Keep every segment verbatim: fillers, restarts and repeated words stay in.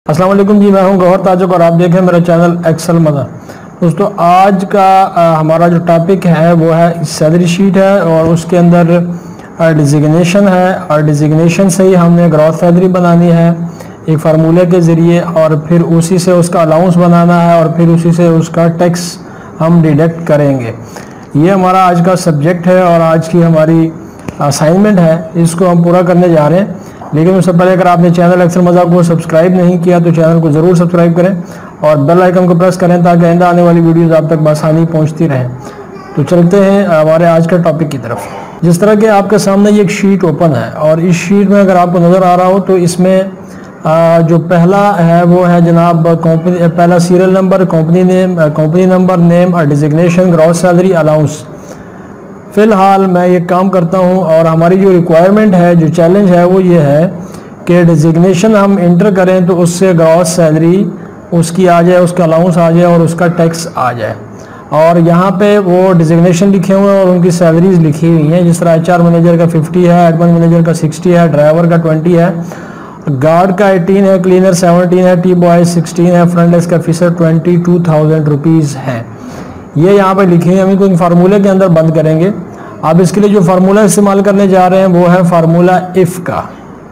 अस्सलाम वालेकुम जी, मैं हूं गौहर ताजक और आप देखें मेरा चैनल एक्सेल मज़ा। दोस्तों आज का आ, हमारा जो टॉपिक है वो है सैलरी शीट है और उसके अंदर डिजिग्नेशन है और डिजिग्नेशन से ही हमने ग्रॉस सैलरी बनानी है एक फार्मूले के ज़रिए और फिर उसी से उसका अलाउंस बनाना है और फिर उसी से उसका टैक्स हम डिडक्ट करेंगे। ये हमारा आज का सब्जेक्ट है और आज की हमारी असाइनमेंट है, इसको हम पूरा करने जा रहे हैं। लेकिन उससे पहले अगर आपने चैनल एक्सेल मज़ा को सब्सक्राइब नहीं किया तो चैनल को ज़रूर सब्सक्राइब करें और बेल आइकन को प्रेस करें ताकि आइंदा आने वाली वीडियोस आप तक बआसानी पहुंचती रहें। तो चलते हैं हमारे आज के टॉपिक की तरफ। जिस तरह के आपके सामने ये एक शीट ओपन है और इस शीट में अगर आपको नज़र आ रहा हो तो इसमें आ, जो पहला है वो है जनाब कंपनी, पहला serial number, company name, company number, name और डिजिग्नेशन, ग्रॉस सैलरी, अलाउंस। फ़िलहाल मैं ये काम करता हूँ और हमारी जो रिक्वायरमेंट है, जो चैलेंज है वो ये है कि डिजिग्नेशन हम इंटर करें तो उससे ग्रॉस सैलरी उसकी आ जाए, उसका अलाउंस आ जाए और उसका टैक्स आ जाए। और यहाँ पे वो डिजिग्नेशन लिखे हुए हैं और उनकी सैलरीज लिखी हुई हैं। जिस तरह एच आर मैनेजर का फिफ्टी है, एडमिन मैनेजर का सिक्सटी है, ड्राइवर का ट्वेंटी है, गार्ड का एटीन है, क्लीनर सेवनटीन है, टी बॉय सिक्सटीन है, front desk officer twenty two thousand rupees है। ये यहाँ पे लिखे हैं, हम इनको फार्मूले के अंदर बंद करेंगे। अब इसके लिए जो फार्मूला इस्तेमाल करने जा रहे हैं वो है फार्मूला इफ़ का।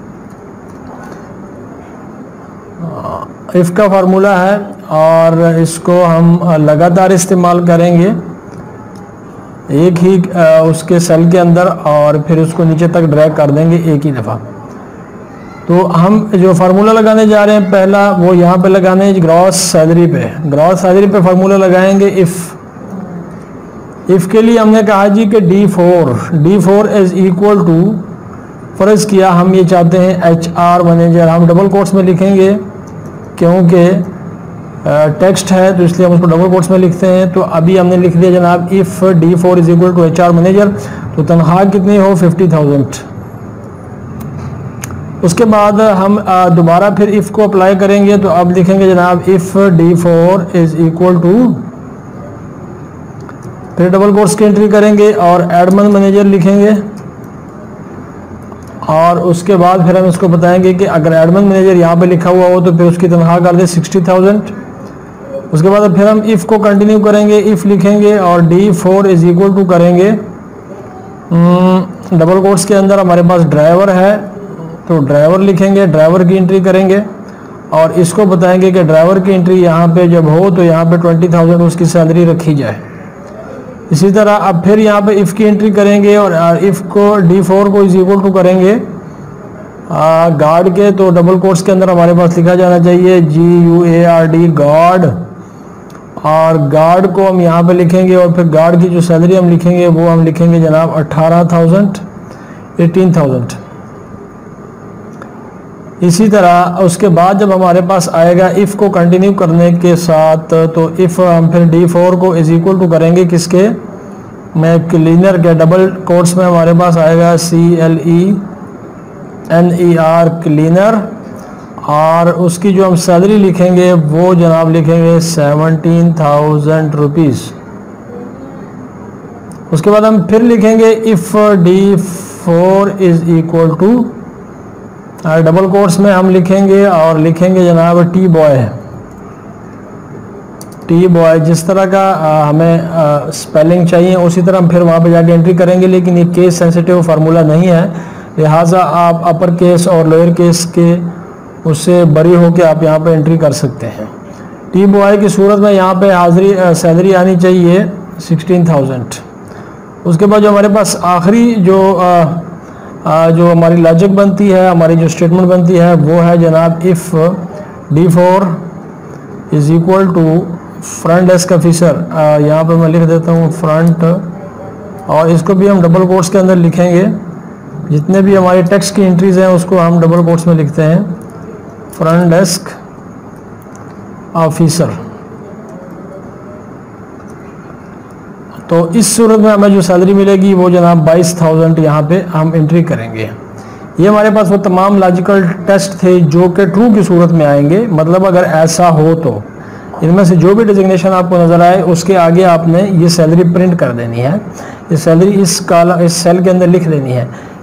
इफ़ का फार्मूला है और इसको हम लगातार इस्तेमाल करेंगे एक ही उसके सेल के अंदर और फिर उसको नीचे तक ड्रैग कर देंगे एक ही दफ़ा। तो हम जो फार्मूला लगाने जा रहे हैं पहला वो यहाँ पे लगाने हैं ग्रॉस सैलरी पे। ग्रॉस सैलरी पे फार्मूला लगाएंगे इफ़। इफ़ के लिए हमने कहा जी कि D four D four is equal to, फ़र्ज़ किया हम ये चाहते हैं एच आर मैनेजर, हम डबल कोट्स में लिखेंगे क्योंकि टेक्स्ट है तो इसलिए हम उसको डबल कोट्स में लिखते हैं। तो अभी हमने लिख दिया जनाब if D four is equal to H R manager, तो तनख्वाह कितनी हो फिफ्टी थाउजेंड। उसके बाद हम दोबारा फिर इफ़ को अप्लाई करेंगे तो अब लिखेंगे जनाब if D four is equal to, फिर डबल कोट्स की एंट्री करेंगे और एडमिन मैनेजर लिखेंगे और उसके बाद फिर हम इसको बताएंगे कि अगर एडमिन मैनेजर यहाँ पे लिखा हुआ हो तो फिर उसकी तनख्वाह कर दे सिक्सटी थाउजेंड। उसके बाद फिर हम इफ़ को कंटिन्यू करेंगे, इफ़ लिखेंगे और D four is equal to करेंगे डबल कोट्स के अंदर हमारे पास ड्राइवर है तो ड्राइवर लिखेंगे, ड्राइवर की एंट्री करेंगे और इसको बताएंगे कि ड्राइवर की एंट्री यहाँ पे जब हो तो यहाँ पे ट्वेंटी थाउजेंड उसकी सैलरी रखी जाए। इसी तरह अब फिर यहाँ पे इफ़ की एंट्री करेंगे और इफ़ को डी फोर को इज इक्वल टू करेंगे गार्ड के, तो डबल कोट्स के अंदर हमारे पास लिखा जाना चाहिए G U A R D guard, और गार्ड को हम यहाँ पे लिखेंगे और फिर गार्ड की जो सैलरी हम लिखेंगे वो हम लिखेंगे जनाब अट्ठारह थाउजेंड एटीन थाउजेंड। इसी तरह उसके बाद जब हमारे पास आएगा इफ़ को कंटिन्यू करने के साथ तो इफ़ हम फिर डी फोर को इज इक्वल टू करेंगे किसके, मैं क्लीनर के, डबल कोट्स में हमारे पास आएगा C L E N E R cleaner, और उसकी जो हम सैलरी लिखेंगे वो जनाब लिखेंगे सेवनटीन थाउजेंड रुपीज़। उसके बाद हम फिर लिखेंगे if D four is equal to, double quotes में हम लिखेंगे और लिखेंगे जनाब टी बॉय, टी बॉय जिस तरह का आ, हमें आ, स्पेलिंग चाहिए उसी तरह हम फिर वहाँ पे जाके एंट्री करेंगे। लेकिन ये केस सेंसिटिव फार्मूला नहीं है, लिहाजा आप अपर केस और लोअर केस के उससे बरी होकर आप यहाँ पे एंट्री कर सकते हैं। टी बॉय की सूरत में यहाँ पे हाजिरी सैलरी आनी चाहिए सिक्सटीन थाउजेंड। उसके बाद जो हमारे पास आखिरी जो आ, आ, जो हमारी लॉजिक बनती है, हमारी जो स्टेटमेंट बनती है वो है जनाब if D four is equal to front desk officer, यहाँ पे मैं लिख देता हूँ फ्रंट, और इसको भी हम डबल कोट्स के अंदर लिखेंगे। जितने भी हमारी टेक्स्ट की एंट्रीज हैं उसको हम डबल कोट्स में लिखते हैं, फ्रंट डेस्क ऑफिसर। तो इस सूरत में हमें जो सैलरी मिलेगी वो जनाब बाईस थाउजेंड यहाँ पे हम एंट्री करेंगे। ये हमारे पास वो तमाम लॉजिकल टेस्ट थे जो कि ट्रू की सूरत में आएंगे। मतलब अगर ऐसा हो तो इनमें से जो भी डिजिग्नेशन आपको नज़र आए उसके आगे आपने ये सैलरी प्रिंट कर देनी है, ये सैलरी इस काला इस सेल के अंदर लिख देनी है।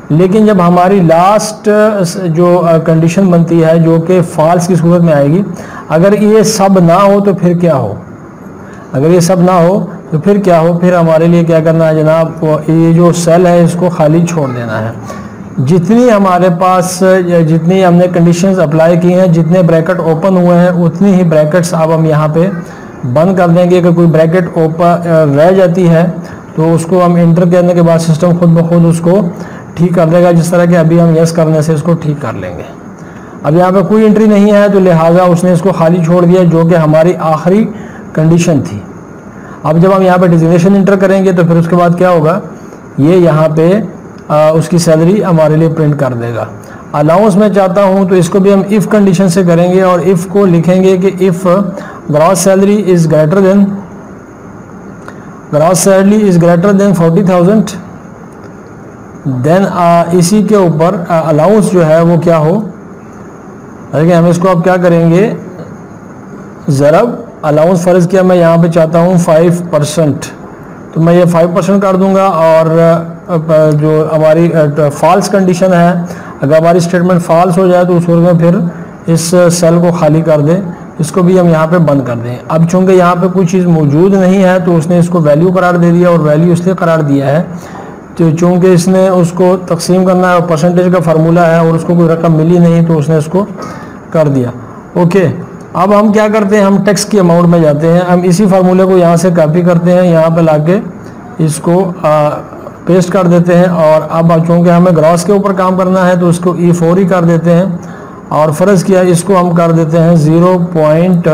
लेकिन जब हमारी लास्ट जो कंडीशन बनती है जो कि फॉल्स की सूरत में आएगी, अगर ये सब ना हो तो फिर क्या हो, अगर ये सब ना हो तो फिर क्या हो, फिर हमारे लिए क्या करना है जनाब, ये जो सेल है इसको खाली छोड़ देना है। जितनी हमारे पास जितनी हमने कंडीशंस अप्लाई की हैं, जितने ब्रैकेट ओपन हुए हैं, उतनी ही ब्रैकेट्स अब हम यहाँ पे बंद कर देंगे। अगर कोई ब्रैकेट ओपन रह जाती है तो उसको हम इंटर करने के बाद सिस्टम खुद ब खुद उसको ठीक कर देगा, जिस तरह के अभी हम यस करने से इसको ठीक कर लेंगे। अब यहाँ पे कोई एंट्री नहीं है तो लिहाजा उसने इसको खाली छोड़ दिया, जो कि हमारी आखिरी कंडीशन थी। अब जब हम यहाँ पे डिजिग्नेशन इंटर करेंगे तो फिर उसके बाद क्या होगा, ये यहाँ पे आ, उसकी सैलरी हमारे लिए प्रिंट कर देगा। अलाउंस मैं चाहता हूँ तो इसको भी हम इफ़ कंडीशन से करेंगे और इफ़ को लिखेंगे कि if gross salary is greater than gross salary is greater than forty thousand, then इसी के ऊपर अलाउंस जो है वो क्या हो, देखिए हम इसको अब क्या करेंगे, ज़रब अलाउंस फ़र्ज़ किया मैं यहाँ पे चाहता हूँ फाइव परसेंट, तो मैं ये फाइव परसेंट कर दूँगा। और जो हमारी फॉल्स कंडीशन है, अगर हमारी स्टेटमेंट फॉल्स हो जाए तो उस सूरत में फिर इस सेल को खाली कर दें, इसको भी हम यहाँ पे बंद कर दें। अब चूँकि यहाँ पे कोई चीज़ मौजूद नहीं है तो उसने इसको वैल्यू करार दे दिया, और वैल्यू इसलिए करार दिया है तो चूँकि इसने उसको तकसीम करना है और परसेंटेज का फार्मूला है और उसको कोई रकम मिली नहीं तो उसने इसको कर दिया। ओके, अब हम क्या करते हैं, हम टैक्स की अमाउंट में जाते हैं। हम इसी फार्मूले को यहाँ से कॉपी करते हैं, यहाँ पे लाके इसको आ, पेस्ट कर देते हैं। और अब चूँकि हमें ग्रॉस के ऊपर काम करना है तो उसको ई फोर ही कर देते हैं, और फ़र्ज़ किया इसको हम कर देते हैं ज़ीरो पॉइंट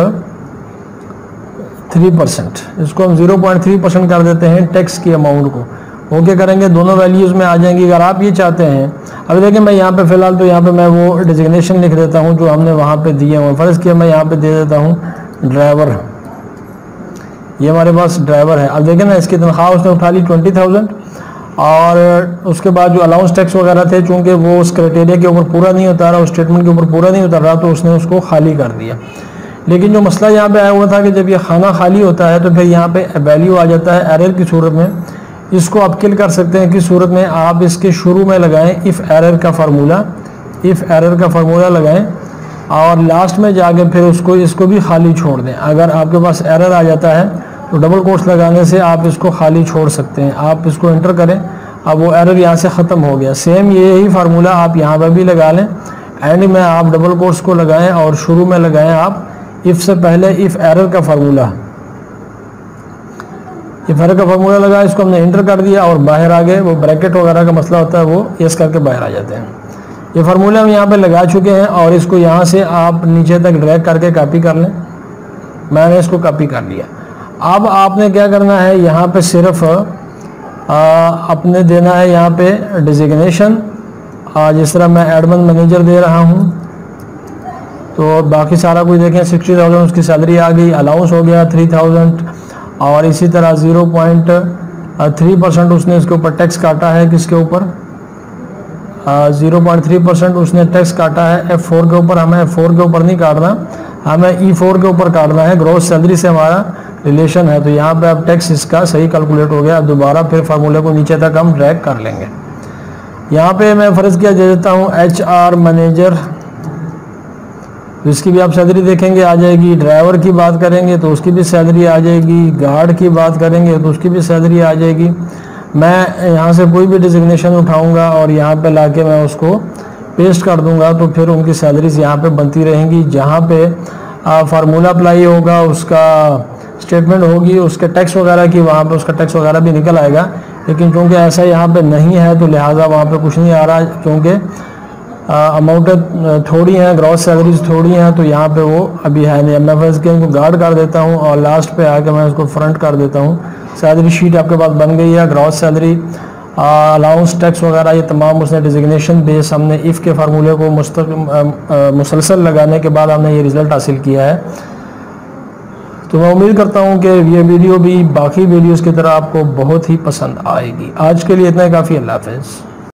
थ्री परसेंट, इसको हम ज़ीरो पॉइंट थ्री परसेंट कर देते हैं टैक्स की अमाउंट को। ओके करेंगे, दोनों वैल्यूज़ में आ जाएंगी। अगर आप ये चाहते हैं, अब देखिए मैं यहाँ पे फ़िलहाल तो यहाँ पे मैं वो डिजिग्नेशन लिख देता हूँ जो हमने वहाँ पे दिए हुए। फ़र्ज़ किया मैं यहाँ पे दे देता हूँ ड्राइवर, ये हमारे पास ड्राइवर है। अब देखें ना, इसकी तनख्वाह उसने उठा ली ट्वेंटी थाउजेंड, और उसके बाद जो अलाउंस टैक्स वगैरह थे चूँकि वो उस क्राइटेरिया के ऊपर पूरा नहीं उतारा, उस स्टेटमेंट के ऊपर पूरा नहीं उतर रहा, तो उसने उसको खाली कर दिया। लेकिन जो मसला यहाँ पे आया हुआ था कि जब ये खाना खाली होता है तो फिर यहाँ पे वैल्यू आ जाता है एरर की सूरत में। इसको आप किल कर सकते हैं किस सूरत में, आप इसके शुरू में लगाएं इफ़ एरर का फार्मूला, इफ़ एरर का फार्मूला लगाएं और लास्ट में जाके फिर उसको इसको भी खाली छोड़ दें। अगर आपके पास एरर आ जाता है तो डबल कोट्स लगाने से आप इसको खाली छोड़ सकते हैं। आप इसको एंटर करें, अब वो एरर यहाँ से ख़त्म हो गया। सेम ये ही फार्मूला आप यहाँ पर भी लगा लें, एंड में आप डबल कोट्स को लगाएं और शुरू में लगाएं आप इफ़ से पहले इफ़ एरर का फार्मूला, इफ़ एरर का फार्मूला लगा, इसको हमने एंटर कर दिया और बाहर आ गए। वो ब्रैकेट वगैरह का मसला होता है वो यस करके बाहर आ जाते हैं। ये फार्मूला हम यहाँ पे लगा चुके हैं और इसको यहाँ से आप नीचे तक ड्रैग करके कॉपी कर लें। मैंने इसको कॉपी कर लिया। अब आपने क्या करना है, यहाँ पे सिर्फ आ, अपने देना है यहाँ पे डिजिग्नेशन, जिस तरह मैं एडमिन मैनेजर दे रहा हूँ तो बाकी सारा कुछ देखें। सिक्सटी थाउजेंड उसकी सैलरी आ गई, अलाउंस हो गया थ्री थाउजेंड, और इसी तरह ज़ीरो पॉइंट थ्री परसेंट उसने इसके ऊपर टैक्स काटा है। किसके ऊपर? ज़ीरो पॉइंट थ्री परसेंट उसने टैक्स काटा है एफ फोर के ऊपर। हमें एफ फोर के ऊपर नहीं काटना, हमें ई फोर के ऊपर काटना है। ग्रॉस सैलरी से हमारा रिलेशन है, तो यहाँ पे अब टैक्स इसका सही कैलकुलेट हो गया। अब दोबारा फिर फार्मूले को नीचे तक हम ड्रैग कर लेंगे। यहाँ पे मैं फ़र्ज़ किया दे देता हूँ एच आर मैनेजर, इसकी भी आप सैलरी देखेंगे आ जाएगी। ड्राइवर की बात करेंगे तो उसकी भी सैलरी आ जाएगी। गार्ड की बात करेंगे तो उसकी भी सैलरी आ जाएगी। मैं यहाँ से कोई भी डिजिग्नेशन उठाऊंगा और यहाँ पे लाके मैं उसको पेस्ट कर दूंगा तो फिर उनकी सैलरीज यहाँ पे बनती रहेंगी। जहाँ पे फार्मूला अप्लाई होगा, उसका स्टेटमेंट होगी, उसके टैक्स वगैरह की, वहाँ पे उसका टैक्स वगैरह भी निकल आएगा। लेकिन क्योंकि ऐसा यहाँ पे नहीं है तो लिहाजा वहाँ पे कुछ नहीं आ रहा, क्योंकि अमाउंट थोड़ी हैं, ग्रॉस सैलरीज थोड़ी हैं, तो यहाँ पे वो अभी है नहीं। मैं फर्ज के इनको गार्ड कर देता हूँ और लास्ट पे आके मैं इसको फ्रंट कर देता हूँ। सैलरी शीट आपके पास बन गई है। ग्रॉस सैलरी, अलाउंस, टैक्स वगैरह ये तमाम उसने डिजिग्नेशन बेस हमने इफ़ के फार्मूले को मुसलसल लगाने के बाद हमने ये रिज़ल्ट हासिल किया है। तो मैं उम्मीद करता हूँ कि ये वीडियो भी बाकी वीडियोज़ की तरह आपको बहुत ही पसंद आएगी। आज के लिए इतना ही काफ़ी। अल्लाह हाफ़िज़।